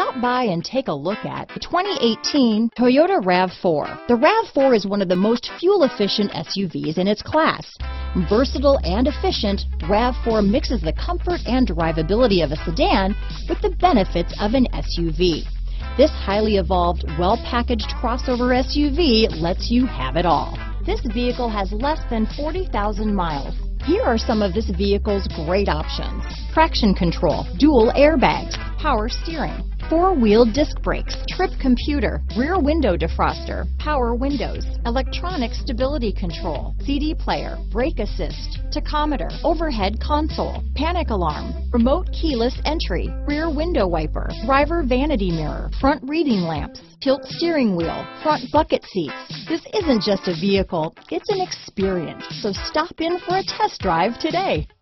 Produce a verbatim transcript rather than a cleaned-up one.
Stop by and take a look at the twenty eighteen Toyota RAV four. The RAV four is one of the most fuel-efficient S U Vs in its class. Versatile and efficient, RAV four mixes the comfort and drivability of a sedan with the benefits of an S U V. This highly evolved, well-packaged crossover S U V lets you have it all. This vehicle has less than forty thousand miles. Here are some of this vehicle's great options: traction control, dual airbags, power steering, four-wheel disc brakes, trip computer, rear window defroster, power windows, electronic stability control, C D player, brake assist, tachometer, overhead console, panic alarm, remote keyless entry, rear window wiper, driver vanity mirror, front reading lamps, tilt steering wheel, front bucket seats. This isn't just a vehicle, it's an experience. So stop in for a test drive today.